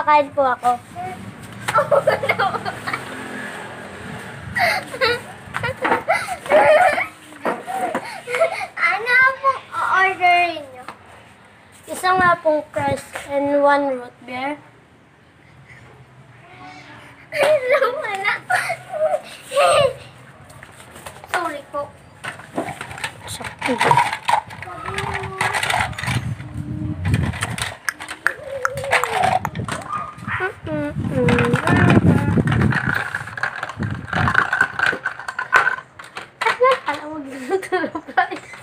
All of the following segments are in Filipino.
Kakain po ako. Ano pong orderin nyo? Isa nga pong crust and 1 root beer. Wala. Sorry po. Sakto. Alam mo, ginagawa pa.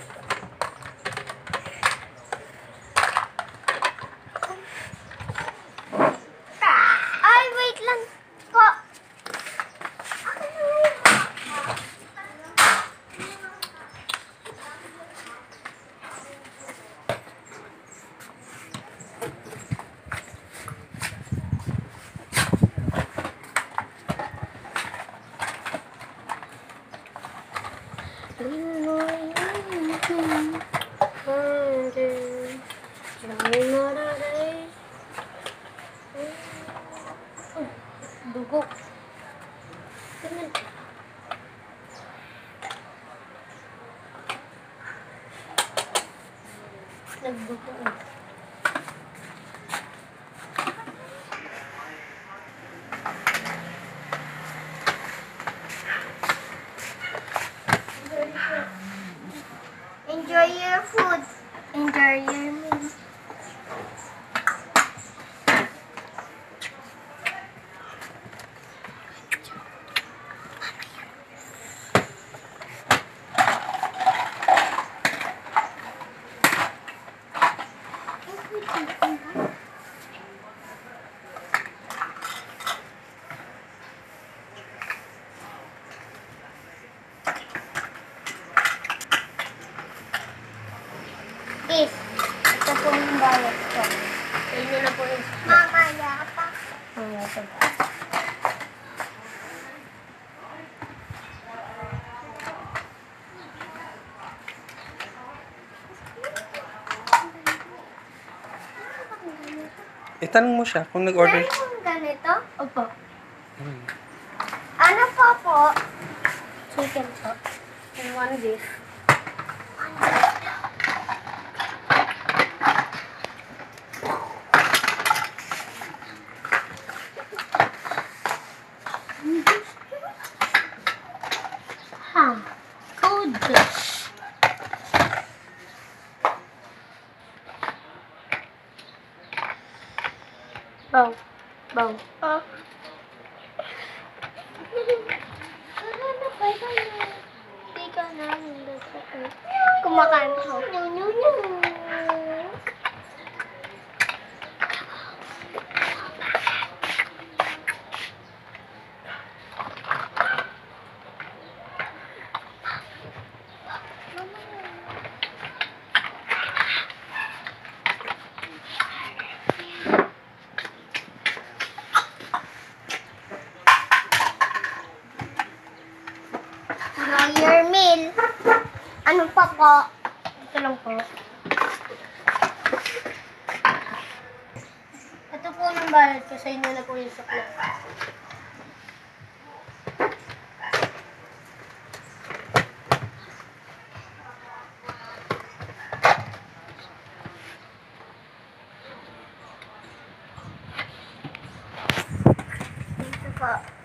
Ay, wait lang po. Dugo. Tingnan. Nagdugo. Enjoy your food. Enjoy your meal. Is, ito po yung bayad ko. Sa inyo na po yung Mamaya pa. ito. Itanong mo siya kung nag-order. Meron ganito? Opo. Ano po? Chicken po. And 1 beef. Good. Bow. Bow. Oh. Kumakain ko. Enjoy your meal. Ano pa po? Ito lang po. Ito po yung bayad ko. Sa inyo na po yung sukla. Ito po.